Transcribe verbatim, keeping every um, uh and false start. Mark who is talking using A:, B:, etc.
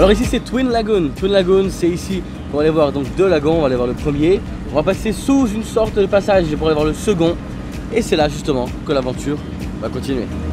A: Alors ici c'est Twin Lagoon. Twin Lagoon c'est ici, on va aller voir donc deux lagons, on va aller voir le premier. On va passer sous une sorte de passage pour aller voir le second. Et c'est là justement que l'aventure va continuer.